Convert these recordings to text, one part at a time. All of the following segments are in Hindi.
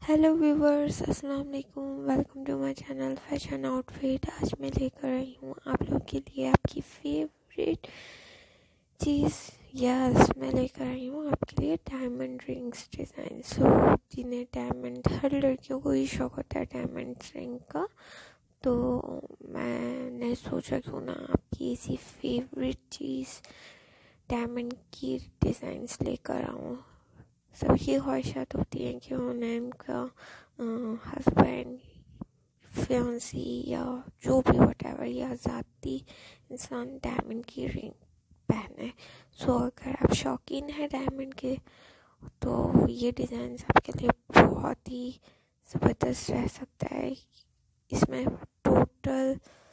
हेलो व्यूवर्स, अस्सलाम वालेकुम। Welcome to my channel fashion outfit. आज मैं लेकर आई हूँ आप लोग के लिए आपकी फेवरेट चीज़। यस, मैं लेकर आई हूँ आपके लिए डायमंड रिंग्स डिज़ाइन। जिन्हें डायमंड, हर लड़कियों को ही शौक होता है डायमंड रिंग का, तो मैंने सोचा क्यों ना आपकी इसी फेवरेट चीज़ डायमंड की डिज़ाइंस लेकर आऊँ। सबकी ख्वाहिशात होती हैं कि उन्हें उनका हस्बैंड, फियांसी या जो भी वटेवर या ज़ाती इंसान डायमंड की रिंग पहने। अगर आप शौकीन हैं डायमंड के तो ये डिज़ाइन आपके लिए बहुत ही ज़बरदस्त रह सकता है। इसमें टोटल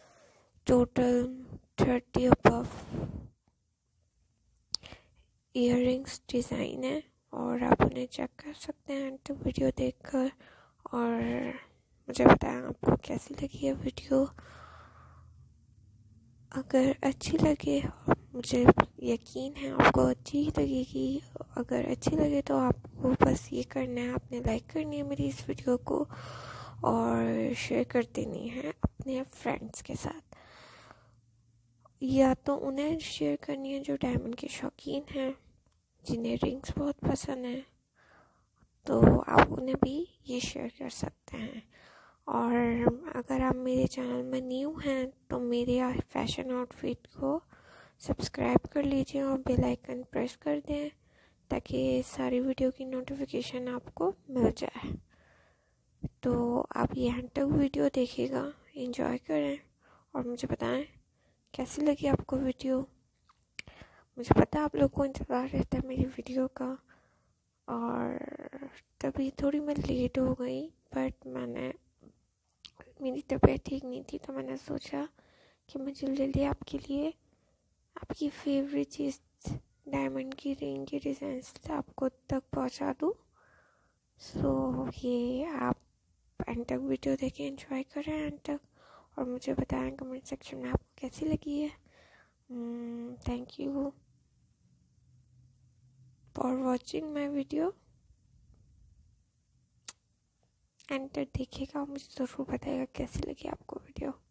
30 अबव इयररिंग्स डिज़ाइन है और आप उन्हें चेक कर सकते हैं तो वीडियो देखकर। और मुझे बताएं आपको कैसी लगी है वीडियो। अगर अच्छी लगे, मुझे यकीन है आपको अच्छी ही लगेगी। अगर अच्छी लगे तो आपको बस ये करना है, आपने लाइक करनी है मेरी इस वीडियो को और शेयर कर देनी है अपने फ्रेंड्स के साथ। या तो उन्हें शेयर करनी है जो डायमंड के शौकीन हैं, जिन्हें रिंग्स बहुत पसंद है, तो आप उन्हें भी ये शेयर कर सकते हैं। और अगर आप मेरे चैनल में न्यू हैं तो मेरे फैशन आउटफिट को सब्सक्राइब कर लीजिए और बेल आइकन प्रेस कर दें ताकि सारी वीडियो की नोटिफिकेशन आपको मिल जाए। तो आप ये एंड तक वीडियो देखिएगा, एंजॉय करें और मुझे बताएं कैसी लगी आपको वीडियो। मुझे पता आप लोग को इंतज़ार रहता है मेरी वीडियो का, और तभी थोड़ी मैं लेट हो गई, बट मेरी तबीयत ठीक नहीं थी तो मैंने सोचा कि मैं जल्दी आपके लिए आपकी फेवरेट चीज़ डायमंड की रिंग की डिज़ाइन आपको तक पहुंचा दूँ। ये आप एंड तक वीडियो देखें, एंजॉय करें एंड तक और मुझे बताएं कमेंट सेक्शन में आपको कैसी लगी है। Thank you for watching my video. End तक देखिएगा और मुझे ज़रूर बताइएगा कैसी लगी आपको वीडियो।